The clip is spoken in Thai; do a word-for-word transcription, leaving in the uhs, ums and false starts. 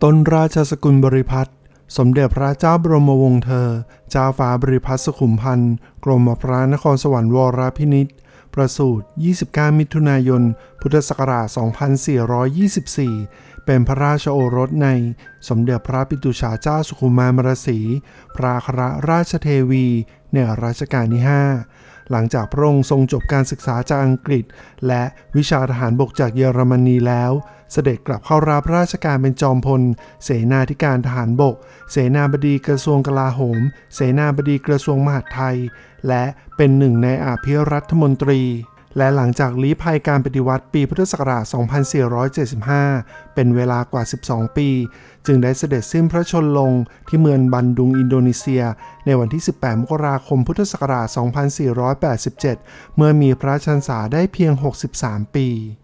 ต้นราชสกุลบริพัตรสมเด็จพระเจ้าบรมวงศ์เธอเจ้าฟ้าบริพัตรสุขุมพันธ์กรมพระนครสวรรค์วรพินิจประสูติยี่สิบเก้ามิถุนายนพุทธศักราชสองพันสี่ร้อยยี่สิบสี่เป็นพระราชโอรสในสมเด็จพระปิตุฉาเจ้าสุขุมารมรสีพระอัครราชเทวีในรัชกาลที่ห้าหลังจากพระองค์ทรงจบการศึกษาจากอังกฤษและวิชาทหารบกจากเยอรมนีแล้วเสด็จกลับเข้ารับราชการเป็นจอมพลเสนาธิการทหารบกเสนาบดีกระทรวงกลาโหมเสนาบดีกระทรวงมหาดไทยและเป็นหนึ่งในอภิรัฐมนตรีและหลังจากลี้ภัยการปฏิวัติปีพุทธศักราชสองพันสี่ร้อยเจ็ดสิบห้าเป็นเวลากว่าสิบสองปีจึงได้เสด็จสิ้นพระชนม์ลงที่เมืองบันดุงอินโดนีเซียในวันที่สิบแปดมกราคมพุทธศักราชสองพันสี่ร้อยแปดสิบเจ็ดเมื่อมีพระชนษาได้เพียงหกสิบสามปี